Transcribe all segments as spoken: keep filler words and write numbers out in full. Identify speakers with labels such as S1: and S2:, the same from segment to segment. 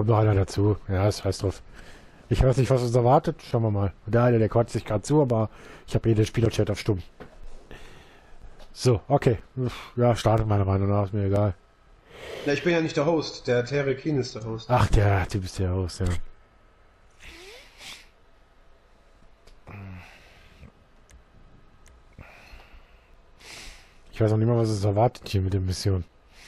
S1: kommt noch einer dazu. Ja, ist heiß drauf. Ich weiß nicht, was uns erwartet. Schauen wir mal. Der eine, der kotzt sich gerade zu, aber ich habe eh den Spielerchat auf stumm. So, okay. Ja, startet meiner Meinung nach, ist mir egal.
S2: Ja, ich bin ja nicht der Host. Der Terry Keen ist der Host.
S1: Ach, der Typ ist der Host, ja. Ich weiß auch nicht mehr, was es erwartet hier mit der Mission.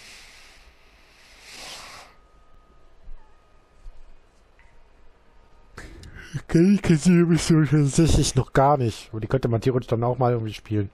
S1: Ich kenne die Mission tatsächlich noch gar nicht. Aber die könnte man theoretisch dann auch mal irgendwie spielen.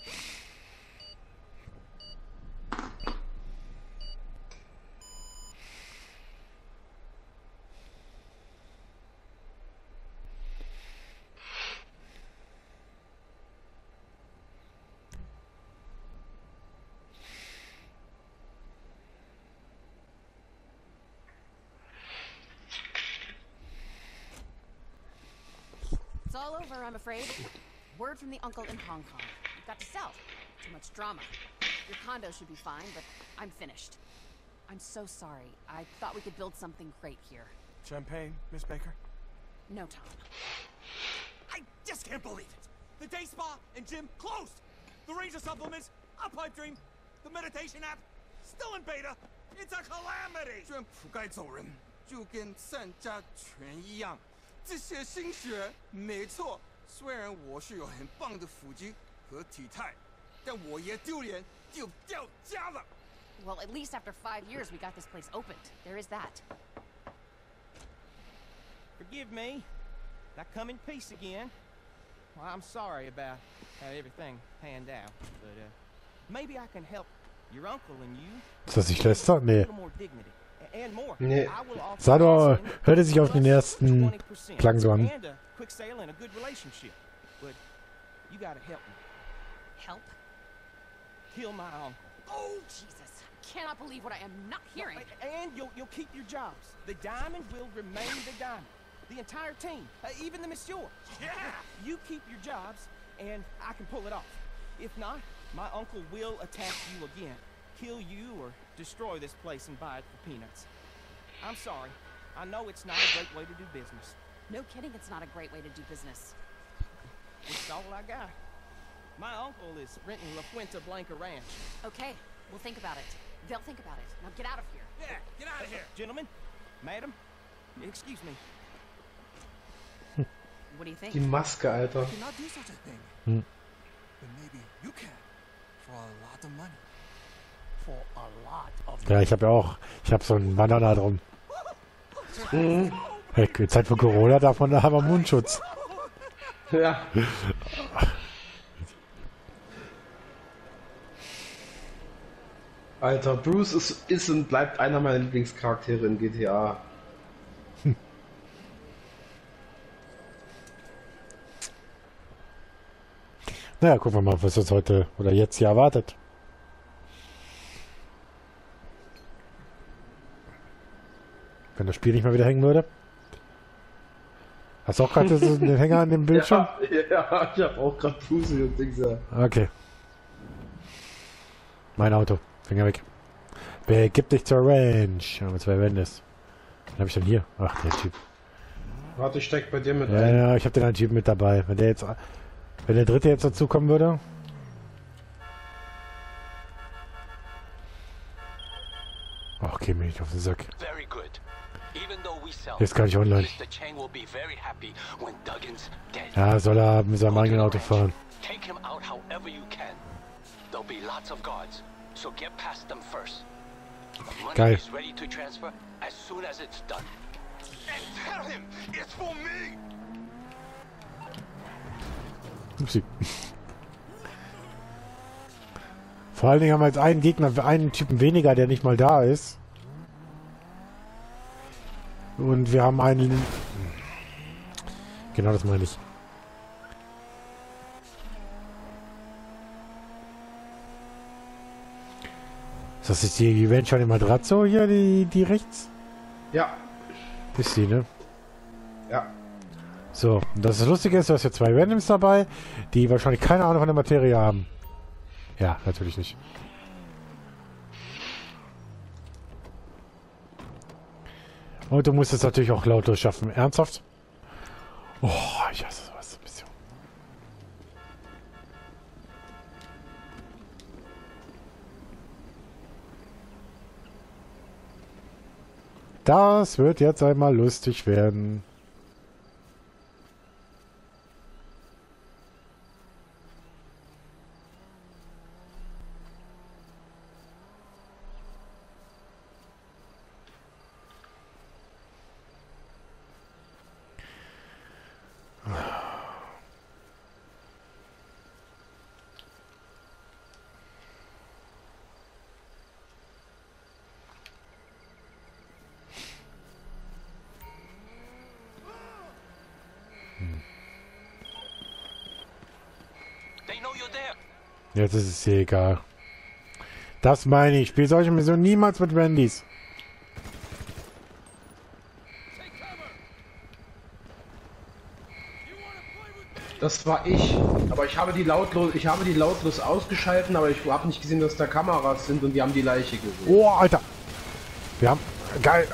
S3: It's all over, I'm afraid. Word from the uncle in Hong Kong. You've got to sell. Too much drama. Your condo should be fine, but I'm finished. I'm so sorry. I thought we could build something great here.
S4: Champagne, Miss Baker?
S3: No, Tom.
S4: I just can't believe it! The day spa and gym closed! The Ranger supplements, a pipe dream, the meditation app, still in beta! It's a calamity!
S5: 政府该走人，就跟散家拳一样。这些心血没错，虽然我是有很棒的腹肌和体态，但我也丢脸就掉家了。
S3: Well, at least after five years, we got this place opened. There is that.
S6: Forgive me. I come in peace again. Well, I'm sorry about how everything panned out, but uh, maybe I can help your uncle and you.
S1: Ist das nicht Lester? Nee.
S6: A little more dignity. And more.
S2: Nee.
S6: I will offer
S1: Sado
S6: Aslan
S1: hörte sich auf den
S6: plus
S1: ersten
S6: twenty percent
S1: Klang so an.
S6: And a quick sale and a good relationship. But you gotta help me.
S3: Help?
S6: Kill my uncle.
S3: Oh, Jesus. I cannot believe what I am not hearing.
S6: And you'll, you'll keep your jobs. The diamond will remain the diamond. The entire team, uh, even the monsieur.
S4: Yeah!
S6: You keep your jobs, and I can pull it off. If not, my uncle will attack you again, kill you, or destroy this place and buy it for peanuts. I'm sorry. I know it's not a great way to do business.
S3: No kidding, it's not a great way to do business.
S6: It's all I got. My uncle is renting La Fuente Blanca Ranch.
S3: Okay, we'll think about it. They'll think about it. Now get out of here.
S4: Yeah, get out of here!
S6: Gentlemen, madam, excuse me.
S3: What do you think?
S2: Die Maske, Alter.
S5: You cannot do such a thing.
S1: Hm.
S5: But maybe you can. For a lot of money. For a lot of
S1: Ja, ich habe ja auch. Ich habe so einen Banner da drum.
S2: Mhm.
S1: Hey, Zeit für Corona darf man da haben wir Mundschutz.
S2: Ja. Alter, Bruce ist, ist und bleibt einer meiner Lieblingscharaktere in G T A.
S1: Naja, gucken wir mal, was uns heute oder jetzt hier erwartet. Wenn das Spiel nicht mal wieder hängen würde. Hast du auch gerade den Hänger an dem Bildschirm?
S2: Ja, ja, ich hab auch gerade Pussy und Dings. Ja.
S1: Okay. Mein Auto. Finger weg. Begib dich zur Ranch. Haben wir zwei Wendes. Was habe ich denn hier? Ach, der Typ.
S2: Warte, ich steck bei dir mit
S1: Ja,
S2: ein.
S1: ja, ich habe den einen Typ mit dabei. Wenn der jetzt, wenn der dritte jetzt dazu kommen würde. Ach, okay, mir nicht auf den Sack.
S7: Very good. Even though we sell,
S1: Jetzt kann ich online.
S7: Mister Chang will be very happy when Duggan's dead.
S1: Ja, soll er mit seinem
S7: Go to
S1: eigenen
S7: the
S1: Auto
S7: ranch.
S1: fahren.
S7: Take him out however you can. There'll be lots of guards, so get past them first. Money
S1: Geil.
S7: is ready to transfer as soon as it's done.
S5: And tell him it's for me!
S1: Upsi. Vor allen Dingen haben wir jetzt einen Gegner, einen Typen weniger, der nicht mal da ist. Und wir haben einen... Genau das meine ich. Ist das jetzt die Ranch an der Matratzo hier, die, die rechts?
S2: Ja.
S1: Ist die, ne?
S2: Ja.
S1: So, und das Lustige ist, du hast hier zwei Randoms dabei, die wahrscheinlich keine Ahnung von der Materie haben. Ja, natürlich nicht. Und du musst es natürlich auch lautlos schaffen. Ernsthaft? Oh, ich hasse sowas. Mission. Das wird jetzt einmal lustig werden.
S7: They know you're there.
S1: Jetzt ist es hier egal. Das meine ich. Ich spiele solche Missionen niemals mit Randys.
S2: Das war ich. Aber ich habe die lautlos, ich habe die lautlos ausgeschalten, aber ich habe nicht gesehen, dass da Kameras sind und die haben die Leiche gesehen.
S1: Oh, Alter. Wir haben... Geil.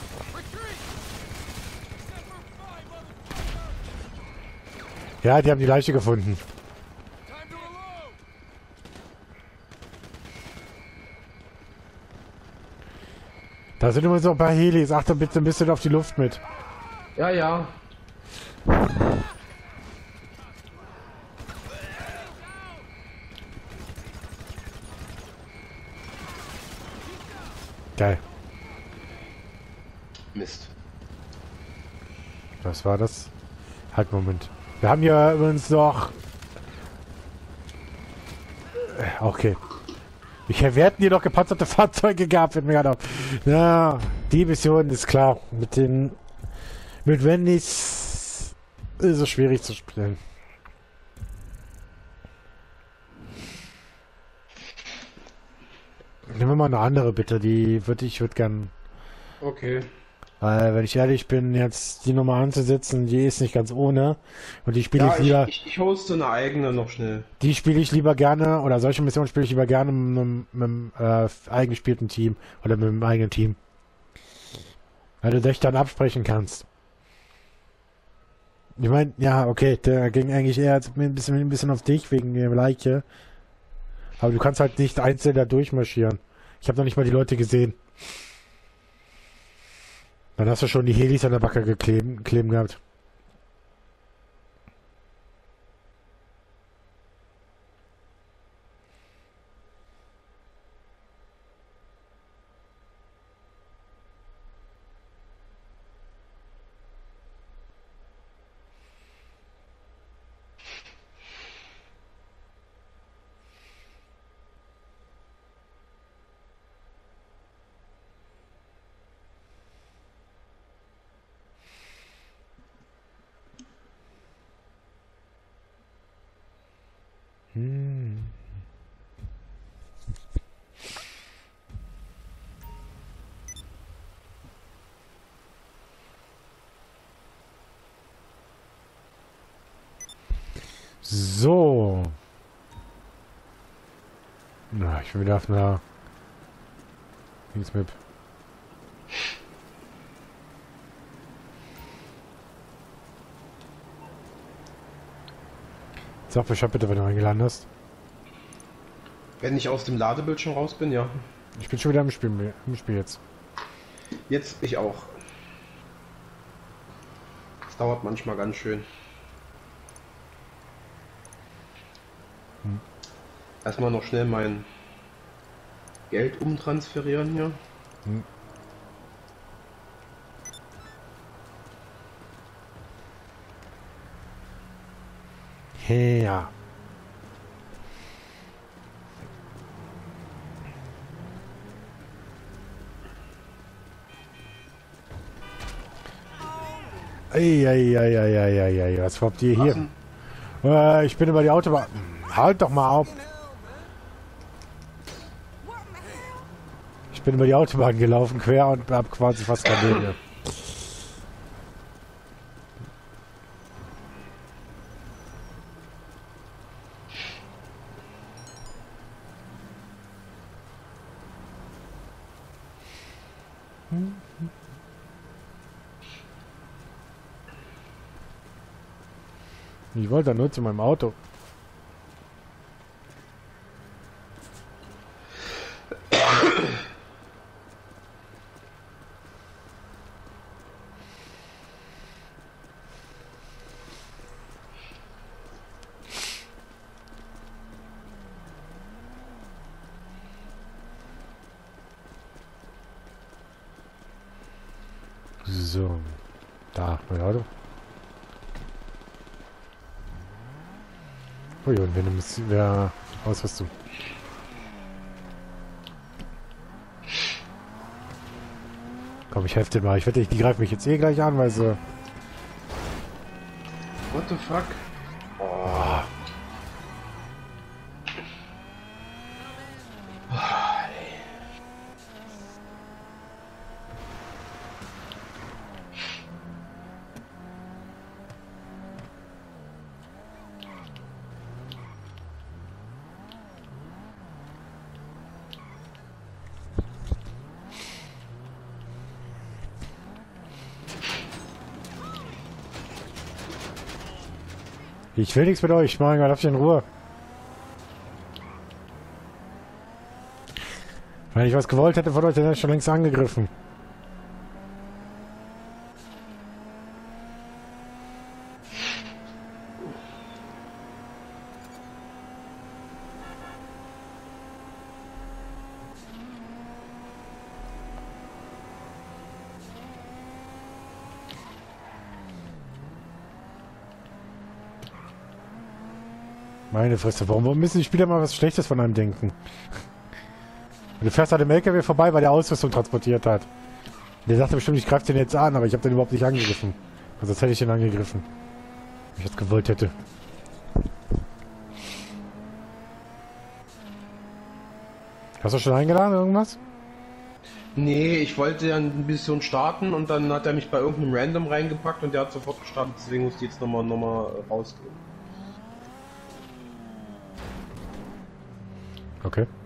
S1: Ja, die haben die Leiche gefunden. Da sind immer so ein paar Helis. Achte bitte ein bisschen auf die Luft mit.
S2: Ja, ja.
S1: Geil.
S2: Mist.
S1: Was war das? Halt, Moment. Wir haben hier übrigens noch... Okay. Ich, wir hätten hier noch gepanzerte Fahrzeuge gehabt, wenn mir gerade auf. Ja, die Mission ist klar. Mit den... Mit Wendys ist es schwierig zu spielen. Nehmen wir mal eine andere bitte, die würde ich würde gern.
S2: Okay.
S1: Weil, wenn ich ehrlich bin, jetzt die Nummer anzusetzen, die ist nicht ganz ohne. Und die spiele
S2: Ja,
S1: ich lieber.
S2: ich, ich, ich hoste eine eigene noch schnell.
S1: Die spiele ich lieber gerne, oder solche Missionen spiele ich lieber gerne mit, mit, mit einem äh, eigengespielten Team oder mit einem eigenen Team. Weil du dich dann absprechen kannst. Ich meine, ja, okay, der ging eigentlich eher ein bisschen, ein bisschen auf dich wegen der Leiche. Aber du kannst halt nicht einzeln da durchmarschieren. Ich habe noch nicht mal die Leute gesehen. Dann hast du schon die Helis an der Backe gekleben, kleben gehabt. Hm. So. Na, ich bin wieder auf einer Dingsmap. Sag Bescheid bitte, wenn du eingeladen hast.
S2: Wenn ich aus dem Ladebildschirm raus bin, ja.
S1: Ich bin schon wieder im Spiel, im Spiel jetzt.
S2: Jetzt ich auch. Das dauert manchmal ganz schön.
S1: Hm.
S2: Erstmal noch schnell mein Geld umtransferieren hier.
S1: Hm. Hey, ja. Eieieiei, was habt ihr hier? Äh, ich bin über die Autobahn. Halt doch mal auf. Ich bin über die Autobahn gelaufen, quer und hab quasi fast keine. Ich wollte nur zu meinem Auto. So, da, mein Auto. Ui, und wenn du wer Ausrüstung. Komm, ich helfe dir mal. Ich wette, die greifen mich jetzt eh gleich an, weil sie...
S2: What the fuck?
S1: Oh. Ich will nichts mit euch, mein Gott, habt ihr in Ruhe. Wenn ich was gewollt hätte von euch, dann hätte ich schon längst angegriffen. Meine Fresse, warum müssen die Spieler mal was Schlechtes von einem denken? Du fährst an dem L K W vorbei, weil der Ausrüstung transportiert hat. Der sagte bestimmt, ich greife den jetzt an, aber ich habe den überhaupt nicht angegriffen. Also sonst hätte ich den angegriffen. Wenn ich das gewollt hätte. Hast du schon eingeladen, irgendwas?
S2: Nee, ich wollte ja eine Mission starten und dann hat er mich bei irgendeinem Random reingepackt und der hat sofort gestartet, deswegen musste ich jetzt nochmal noch mal rausgehen.
S1: Okay.